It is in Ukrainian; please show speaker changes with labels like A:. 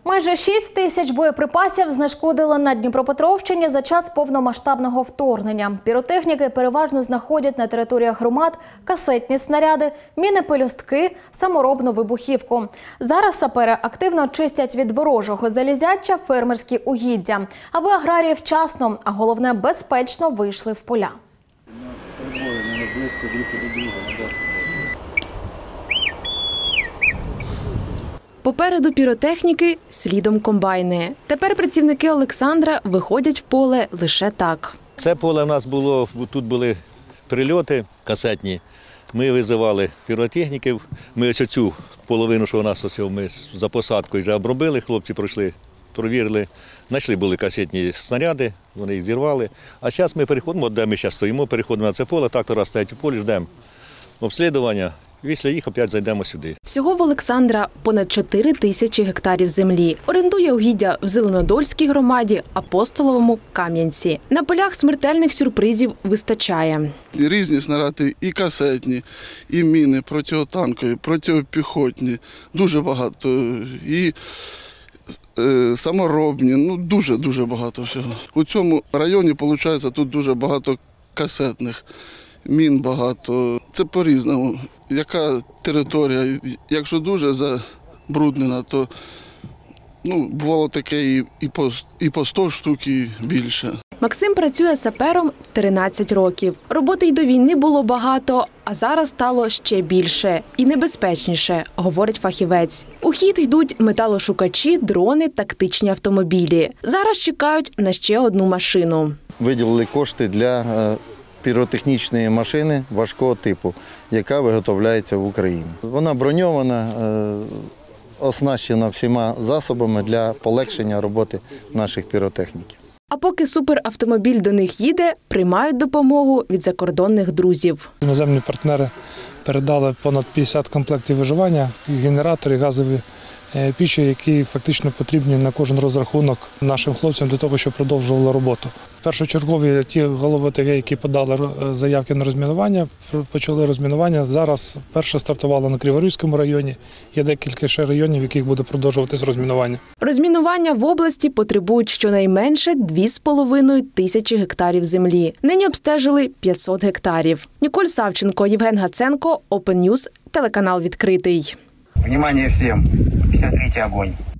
A: Майже 6 тисяч боєприпасів знешкодили на Дніпропетровщині за час повномасштабного вторгнення. Піротехніки переважно знаходять на територіях громад касетні снаряди, міни-пелюстки, саморобну вибухівку. Зараз сапери активно чистять від ворожого залізяча фермерські угіддя, аби аграрії вчасно, а головне безпечно вийшли в поля. Попереду піротехніки, слідом комбайни. Тепер працівники Олександра виходять в поле лише так.
B: Це поле в нас було, тут були прильоти касетні. Ми визивали піротехніків. Ми ось цю половину, що у нас ми за посадкою вже обробили, хлопці пройшли, провірили. Знайшли були касетні снаряди, вони їх зірвали. А зараз ми переходимо, де ми зараз стоїмо, переходимо на це поле, трактора стоять у полі, ждемо обслідування. Після їх опять зайдемо сюди.
A: Всього в Олександра понад 4 тисячі гектарів землі. Орендує угіддя в Зеленодольській громаді, Апостоловому, Кам'янці. На полях смертельних сюрпризів вистачає.
C: Різні снаряди, і касетні, і міни, протитанкові, протипіхотні, дуже багато. І саморобні, дуже багато всього. У цьому районі, виходить, тут дуже багато касетних. Мін багато. Це по-різному. Яка територія, якщо дуже забруднена, то бувало таке і по 100 штук, і більше.
A: Максим працює сапером 13 років. Роботи й до війни було багато, а зараз стало ще більше і небезпечніше, говорить фахівець. У хід йдуть металошукачі, дрони, тактичні автомобілі. Зараз чекають на ще одну машину.
D: Виділили кошти для піротехнічної машини важкого типу, яка виготовляється в Україні. Вона броньована, оснащена всіма засобами для полегшення роботи наших піротехніків.
A: А поки суперавтомобіль до них їде, приймають допомогу від закордонних друзів.
E: Іноземні партнери передали понад 50 комплектів виживання, генератори, газові пічі, які фактично потрібні на кожен розрахунок нашим хлопцям для того, щоб продовжували роботу. Першочергові ті голови ОТГ, які подали заявки на розмінування, почали розмінування. Зараз перше стартувало на Криворізькому районі. Є декілька ще районів, в яких буде продовжуватись розмінування.
A: Розмінування в області потребують щонайменше 2,5 тисячі гектарів землі. Нині обстежили 500 гектарів. Ніколь Савченко, Євген Гаценко, Open News, телеканал «Відкритий».
F: Внимание всем! 53-й огонь!